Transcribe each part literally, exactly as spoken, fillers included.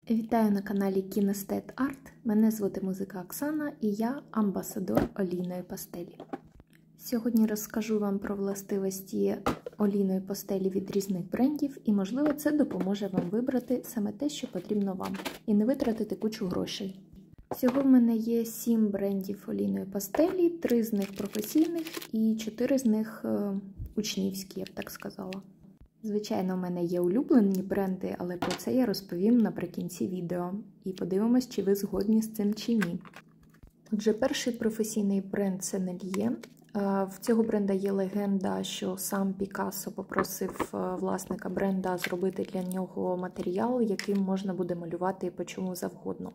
Вітаю на каналі Kinestet Art. Мене звати музика Оксана і я амбасадор олійної пастелі. Сьогодні розкажу вам про властивості олійної пастелі від різних брендів і, можливо, це допоможе вам вибрати саме те, що потрібно вам, і не витратити кучу грошей. Всього в мене є сім брендів олійної пастелі, три з них професійних і чотири з них е, учнівські, я б так сказала. Звичайно, в мене є улюблені бренди, але про це я розповім наприкінці відео. І подивимось, чи ви згодні з цим чи ні. Отже, перший професійний бренд – це Nelier. В цього бренда є легенда, що сам Пікассо попросив власника бренда зробити для нього матеріал, яким можна буде малювати по чому завгодно.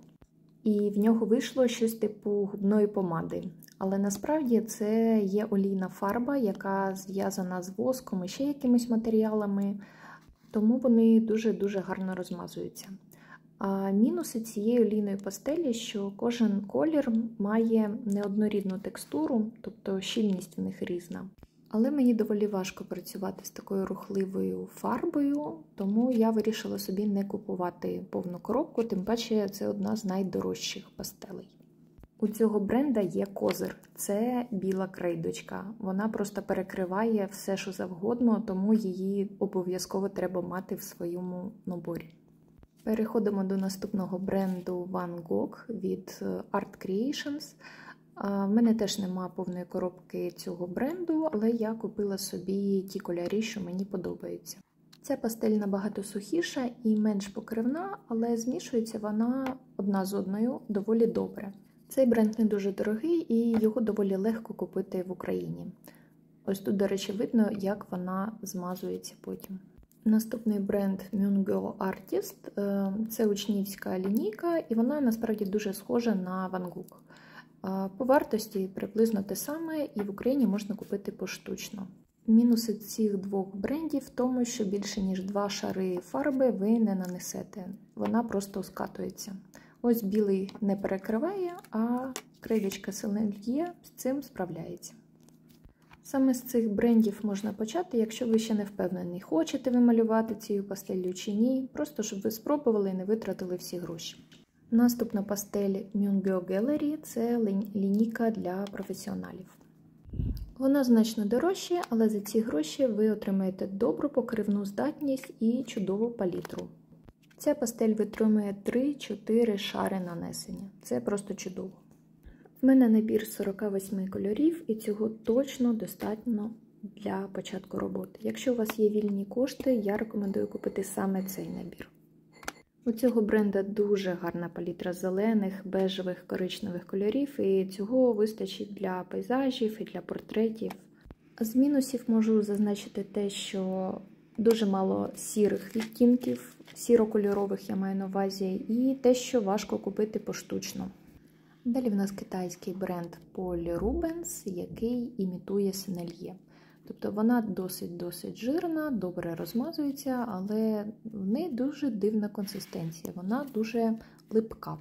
І в нього вийшло щось типу губної помади. Але насправді це є олійна фарба, яка зв'язана з воском і ще якимись матеріалами, тому вони дуже-дуже гарно розмазуються. А мінуси цієї олійної пастелі, що кожен колір має неоднорідну текстуру, тобто щільність в них різна. Але мені доволі важко працювати з такою рухливою фарбою, тому я вирішила собі не купувати повну коробку, тим паче це одна з найдорожчих пастелей. У цього бренда є козир. Це біла крейдочка. Вона просто перекриває все, що завгодно, тому її обов'язково треба мати в своєму наборі. Переходимо до наступного бренду Van Gogh від Art Creations. В мене теж нема повної коробки цього бренду, але я купила собі ті кольори, що мені подобаються. Ця пастель набагато сухіша і менш покривна, але змішується вона одна з одною доволі добре. Цей бренд не дуже дорогий і його доволі легко купити в Україні. Ось тут, до речі, видно, як вона змазується потім. Наступний бренд Mungo Artist. Це учнівська лінійка і вона насправді дуже схожа на Van Gogh. По вартості приблизно те саме і в Україні можна купити поштучно. Мінуси цих двох брендів в тому, що більше ніж два шари фарби ви не нанесете. Вона просто скатується. Ось білий не перекриває, а крейдочка Nelier з цим справляється. Саме з цих брендів можна почати, якщо ви ще не впевнені, хочете ви малювати цією пастеллю чи ні, просто щоб ви спробували і не витратили всі гроші. Наступна пастель Mungo Gallery – це лінійка для професіоналів. Вона значно дорожча, але за ці гроші ви отримаєте добру покривну здатність і чудову палітру. Ця пастель витримує три-чотири шари нанесення. Це просто чудово. В мене набір сорока восьми кольорів і цього точно достатньо для початку роботи. Якщо у вас є вільні кошти, я рекомендую купити саме цей набір. У цього бренда дуже гарна палітра зелених, бежевих, коричневих кольорів і цього вистачить для пейзажів і для портретів. З мінусів можу зазначити те, що дуже мало сірих відтінків, сірокольорових я маю на увазі, і те, що важко купити поштучно. Далі в нас китайський бренд Paul Rubens, який імітує Nelier. Тобто вона досить-досить жирна, добре розмазується, але в неї дуже дивна консистенція, вона дуже липка.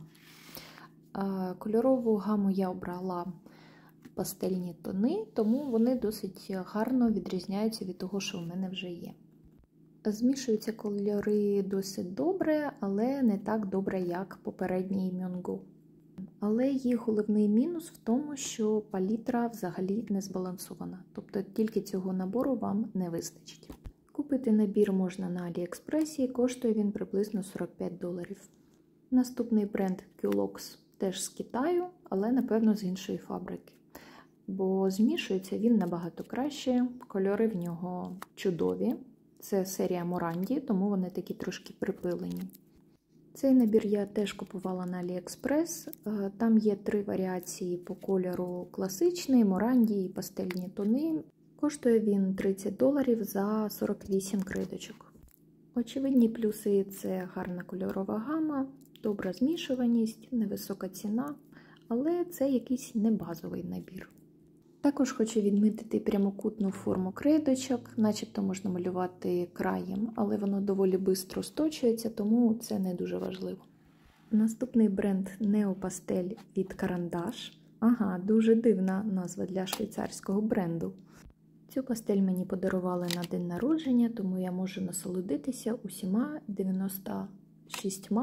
Кольорову гаму я обрала пастельні тони, тому вони досить гарно відрізняються від того, що в мене вже є. Змішуються кольори досить добре, але не так добре, як попередній Mungo. Але їх головний мінус в тому, що палітра взагалі не збалансована. Тобто тільки цього набору вам не вистачить. Купити набір можна на Аліекспресі, коштує він приблизно сорок п'ять доларів. Наступний бренд Culox теж з Китаю, але напевно з іншої фабрики. Бо змішується він набагато краще, кольори в нього чудові. Це серія Моранді, тому вони такі трошки припилені. Цей набір я теж купувала на Аліекспрес. Там є три варіації по кольору: класичний, моранді і пастельні тони. Коштує він тридцять доларів за сорок вісім крейдочок. Очевидні плюси – це гарна кольорова гама, добра змішуваність, невисока ціна, але це якийсь не базовий набір. Також хочу відмітити прямокутну форму крейдочок, начебто можна малювати краєм, але воно доволі швидко сточується, тому це не дуже важливо. Наступний бренд Neo Pastel від Caran d'Ache. Ага, дуже дивна назва для швейцарського бренду. Цю пастель мені подарували на день народження, тому я можу насолодитися усіма дев'яноста шістьма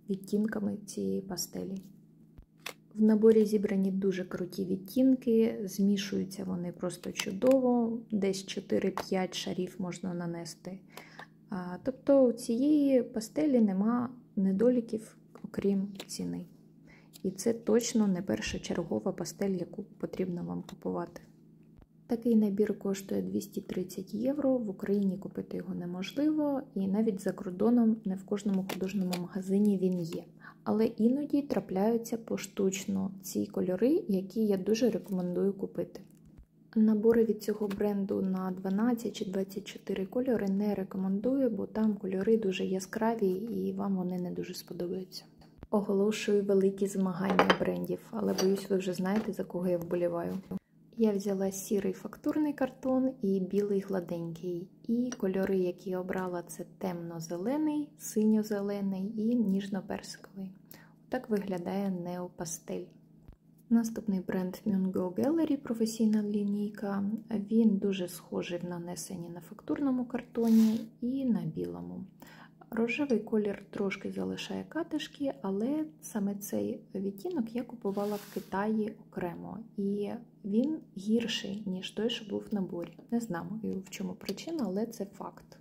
відтінками цієї пастелі. В наборі зібрані дуже круті відтінки, змішуються вони просто чудово, десь чотири-п'ять шарів можна нанести. Тобто у цієї пастелі нема недоліків, окрім ціни. І це точно не першочергова пастель, яку потрібно вам купувати. Такий набір коштує двісті тридцять євро, в Україні купити його неможливо, і навіть за кордоном не в кожному художньому магазині він є. Але іноді трапляються поштучно ці кольори, які я дуже рекомендую купити. Набори від цього бренду на дванадцять чи двадцять чотири кольори не рекомендую, бо там кольори дуже яскраві і вам вони не дуже сподобаються. Оголошую великі змагання брендів, але боюсь, ви вже знаєте, за кого я вболіваю. Я взяла сірий фактурний картон і білий гладенький. І кольори, які обрала, це темно-зелений, синьо-зелений і ніжно-персиковий. Так виглядає неопастель. Наступний бренд Mungo Gallery, професійна лінійка. Він дуже схожий в нанесенні на фактурному картоні і на білому. Рожевий колір трошки залишає катишки, але саме цей відтінок я купувала в Китаї окремо. І він гірший, ніж той, що був в наборі. Не знаю, в чому причина, але це факт.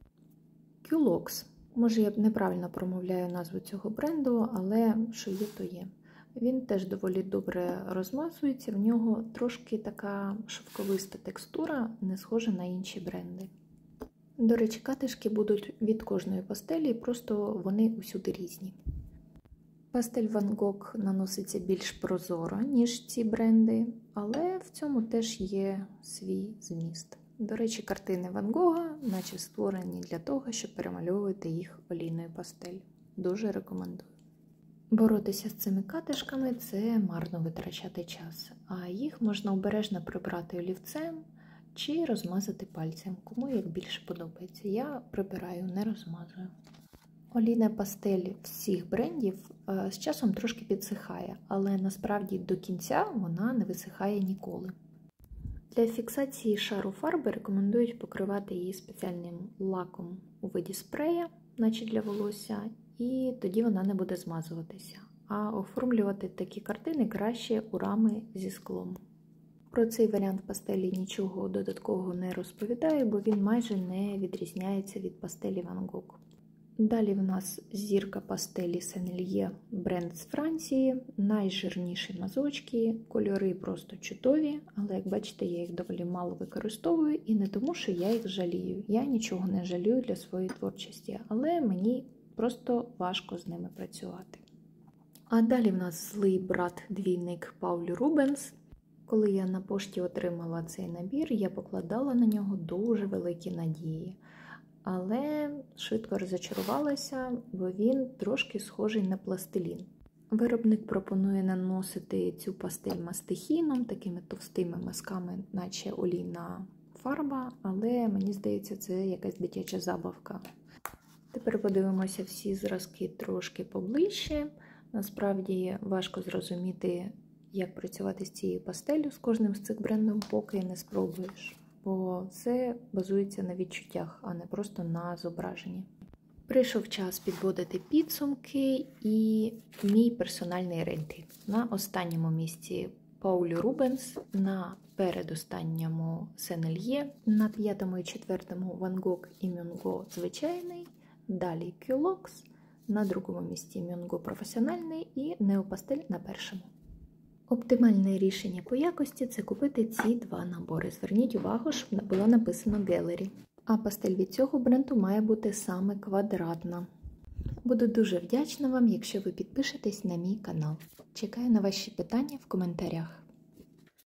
Culox. Може, я неправильно промовляю назву цього бренду, але що є, то є. Він теж доволі добре розмазується, в нього трошки така шовковиста текстура, не схожа на інші бренди. До речі, катишки будуть від кожної пастелі, просто вони усюди різні. Пастель Van Gogh наноситься більш прозоро, ніж ці бренди, але в цьому теж є свій зміст. До речі, картини Ван Гога наче створені для того, щоб перемальовувати їх олійною пастелью. Дуже рекомендую. Боротися з цими катишками – це марно витрачати час, а їх можна обережно прибрати олівцем чи розмазати пальцем, кому як більше подобається. Я прибираю, не розмазую. Олійна пастель всіх брендів з часом трошки підсихає, але насправді до кінця вона не висихає ніколи. Для фіксації шару фарби рекомендують покривати її спеціальним лаком у виді спрея, наче для волосся, і тоді вона не буде змазуватися. А оформлювати такі картини краще у рами зі склом. Про цей варіант пастелі нічого додаткового не розповідаю, бо він майже не відрізняється від пастелі Van Gogh. Далі в нас зірка пастелі Sennelier, бренд з Франції, найжирніші мазочки, кольори просто чудові, але як бачите, я їх доволі мало використовую і не тому, що я їх жалію. Я нічого не жалію для своєї творчості, але мені просто важко з ними працювати. А далі в нас злий брат-двійник Пауль Рубенс. Коли я на пошті отримала цей набір, я покладала на нього дуже великі надії. Але швидко розчарувалася, бо він трошки схожий на пластилін. Виробник пропонує наносити цю пастель мастихіном, такими товстими мазками, наче олійна фарба, але мені здається, це якась дитяча забавка. Тепер подивимося всі зразки трошки поближче. Насправді важко зрозуміти, як працювати з цією пастеллю, з кожним з цих брендів, поки не спробуєш. Бо це базується на відчуттях, а не просто на зображенні. Прийшов час підводити підсумки і мій персональний рейтинг. На останньому місці Пауль Рубенс, на передостанньому Sennelier, на п'ятому і четвертому Van Gogh і Mungo звичайний, далі Culox, на другому місці Mungo професіональний і неопастель на першому. Оптимальне рішення по якості – це купити ці два набори. Зверніть увагу, щоб було написано Gallery. А пастель від цього бренду має бути саме квадратна. Буду дуже вдячна вам, якщо ви підпишетесь на мій канал. Чекаю на ваші питання в коментарях.